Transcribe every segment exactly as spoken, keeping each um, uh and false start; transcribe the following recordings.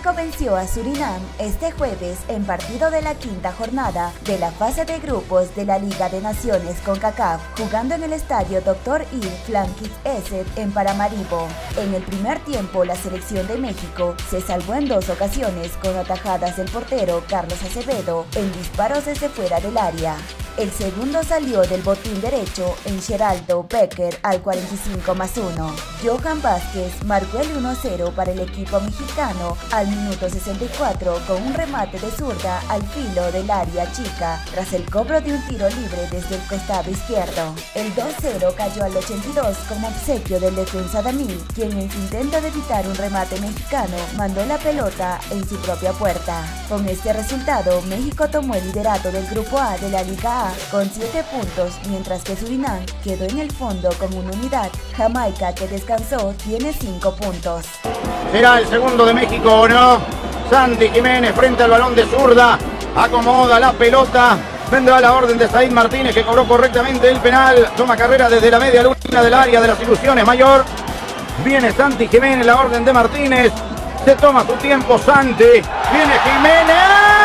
México venció a Surinam este jueves en partido de la quinta jornada de la fase de grupos de la Liga de Naciones CONCACAF, jugando en el estadio doctor Ir Flankit-Esed en Paramaribo. En el primer tiempo, la selección de México se salvó en dos ocasiones con atajadas del portero Carlos Acevedo en disparos desde fuera del área. El segundo salió del botín derecho en Geraldo Becker al cuarenta y cinco más uno. Johan Vázquez marcó el uno a cero para el equipo mexicano al minuto sesenta y cuatro con un remate de zurda al filo del área chica tras el cobro de un tiro libre desde el costado izquierdo. El dos a cero cayó al ochenta y dos como obsequio del defensa Danil, quien en su intento de evitar un remate mexicano mandó la pelota en su propia puerta. Con este resultado, México tomó el liderato del Grupo A de la Liga A con siete puntos, mientras que Surinam quedó en el fondo con una unidad. Jamaica, que descansó, tiene cinco puntos. ¿Será el segundo de México o no? Santi Jiménez frente al balón de zurda, acomoda la pelota. Vendrá la orden de Said Martínez, que cobró correctamente el penal. Toma carrera desde la media luna del área de las Ilusiones Mayor. Viene Santi Jiménez, la orden de Martínez. Se toma su tiempo Santi. Viene Jiménez.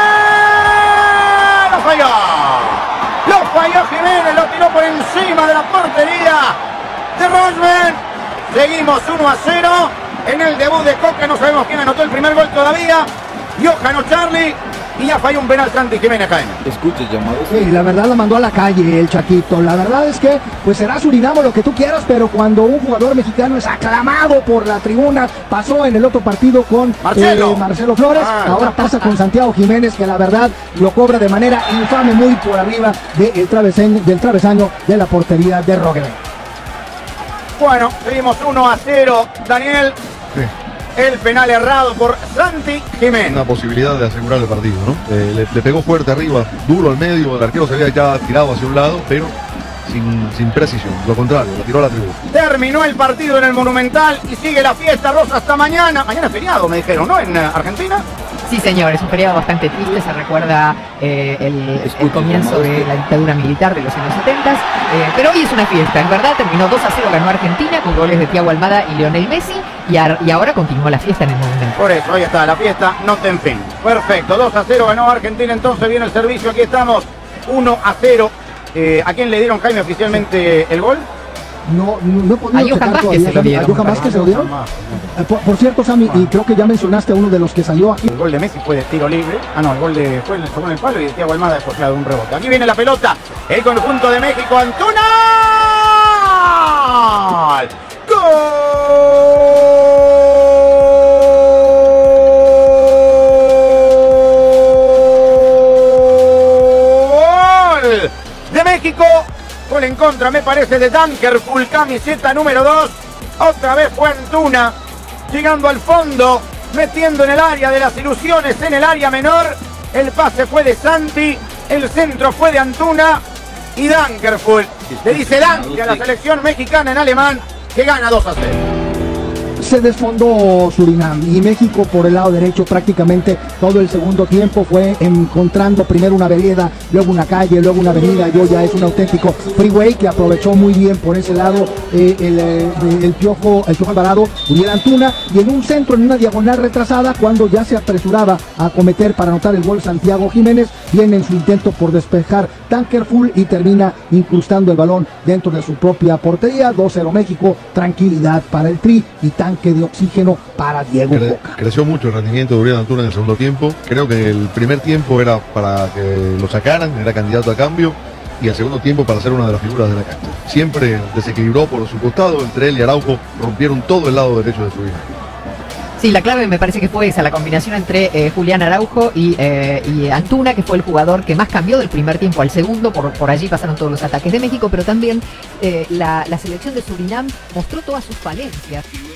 ¡Lo falló! Lo falló Jiménez, lo tiró por encima de la portería de Rosberg. Seguimos uno a cero en el debut de Coca. No sabemos quién anotó el primer gol todavía. Johan o Charlie. Y ya falló un penal Santi Jiménez, Jaime. Escuche, llamado. Sí, la verdad la mandó a la calle el Chaquito. La verdad es que pues será Surinam o lo que tú quieras, pero cuando un jugador mexicano es aclamado por la tribuna, pasó en el otro partido con Marcelo, eh, Marcelo Flores, ah, ahora pasa con Santiago Jiménez, que la verdad lo cobra de manera infame, muy por arriba de el travesaño, del travesaño de la portería de Roger. Bueno, seguimos uno a cero, Daniel. Sí. El penal errado por Santi Jiménez. Una posibilidad de asegurar el partido, ¿no? Eh, le, le pegó fuerte arriba, duro al medio, el arquero se había ya tirado hacia un lado, pero sin, sin precisión, lo contrario, la tiró a la tribuna. Terminó el partido en el Monumental y sigue la fiesta, Rosa, hasta mañana. Mañana es feriado, me dijeron, ¿no? En Argentina. Sí, señor, es un feriado bastante triste, se recuerda eh, el, el comienzo de la dictadura militar de los años setenta, eh, pero hoy es una fiesta, en verdad, terminó dos a cero, ganó Argentina con goles de Thiago Almada y Lionel Messi, y, a, y ahora continúa la fiesta en el Monumental. Por eso, ahí está, la fiesta, no ten fin. Perfecto, dos a cero ganó Argentina, entonces viene el servicio, aquí estamos, uno a cero. Eh, ¿A quién le dieron, Jaime, oficialmente el gol? No, no, no he podido a Johan Vázquez se lo dieron. ¿A Johan Vázquez se lo dieron? Por, por cierto, Sammy, y creo que ya mencionaste a uno de los que salió aquí. El gol de Messi fue de tiro libre. Ah, no, el gol de fue en el, fue en el palo y de Thiago Almada después, claro, de un rebote. Aquí viene la pelota. El conjunto de México, Antuna. ¡Gol! De México. Gol en contra, me parece, de Dankerful, camiseta número dos. Otra vez fue Antuna, llegando al fondo, metiendo en el área de las Ilusiones, en el área menor. El pase fue de Santi, el centro fue de Antuna y Dankerful le dice Danke a la selección mexicana en alemán, que gana dos a cero. Se desfondó Surinam y México por el lado derecho prácticamente todo el segundo tiempo fue encontrando primero una vereda, luego una calle, luego una avenida, y hoy ya es un auténtico freeway que aprovechó muy bien por ese lado eh, el, eh, el Piojo, el Piojo Alvarado, Uriel Antuna, y en un centro, en una diagonal retrasada, cuando ya se apresuraba a acometer para anotar el gol Santiago Jiménez, viene en su intento por despejar Dankerful y termina incrustando el balón dentro de su propia portería. dos a cero México, tranquilidad para el Tri y tanque de oxígeno para Diego Cre Coca. Creció mucho el rendimiento de Uriel Antuna en el segundo tiempo. Creo que el primer tiempo era para que lo sacaran, era candidato a cambio, y el segundo tiempo para ser una de las figuras de la cancha. Siempre desequilibró por su costado, entre él y Araujo rompieron todo el lado derecho de su vida. Sí, la clave me parece que fue esa, la combinación entre eh, Julián Araujo y, eh, y Antuna, que fue el jugador que más cambió del primer tiempo al segundo, por, por allí pasaron todos los ataques de México, pero también eh, la, la selección de Surinam mostró todas sus falencias.